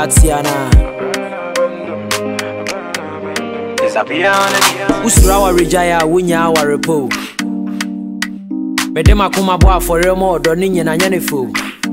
Watiana. It's Apya. Usurawa Rijaya, Winya, Warepo. Medema kuma boa for remo, Donin and Yanifo.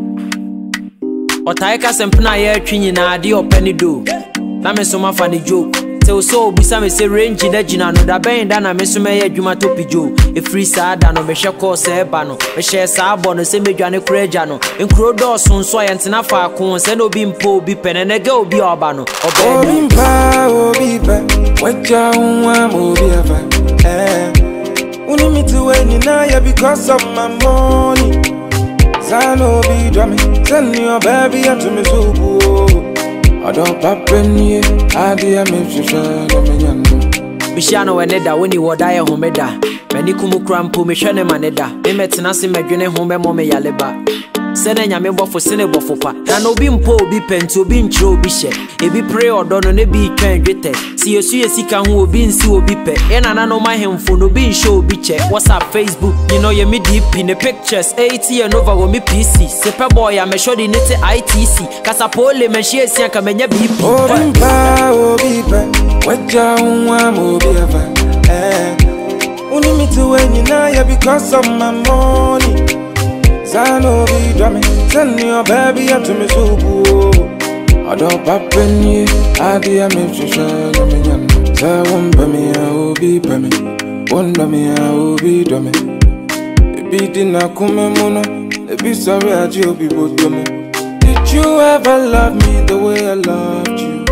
Otaika Sempana, Twin, Adi or Penny do. Namesoma funny joke. So Bisa me say range in the Gina, no da bend and I miss me a Juma Topijo. A free sad and me shall call Sebano, a share Sabon, a semi Johnny Crejano, and Crodo soon so and Tinafa coons and Obi Pe and a go be Albano. Obi Pe, what ya Obi Pe, only me to win in because of my money. Zano be drumming, send your baby up to me so. I don't pop in here, I dear me, Mishano and Neda when you were die homeda. Many kumu crampo, Mishane Maneda. They met Nasi Magune home, Mome Yaleba. Sending a member for Senebo for Pa. And Obi Pe pen to be in Joe Bishop. If be pray or don't be trained written. See you see a sick who will be in Obi Pe. And I know my home for no being show biche. What's up, Facebook? You know, you me deep in the pictures. 80 and over with me PC. Sepa boy, I'm a short in it ITC. Casapole, and she is young, Kamenya BP. Obi Pe, what ya Obi Pe. Only me to win in because of my money. Zano be drumming, send your baby up to me so. I don't pop in here, I dear me, I won't be me, I will be by me. Wonder me, I will be dummy. The beating I come mono, the be sorry, I will be both dummy. Did you ever love me the way I loved you?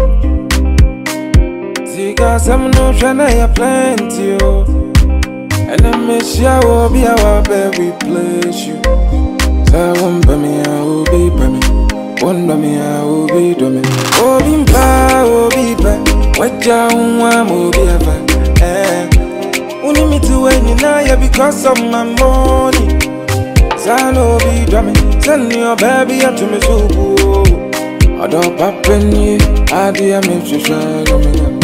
Zika, some no shana, plenty, and I miss you, I will be our baby, place you. I won't be me, I will be by me. Wonder me, I will be dummy. Obi Pe, what ya Obi Pe. Only me to win in because of my money. Zano be dummy, send your baby up to me so. I don't pop in here, I dear me,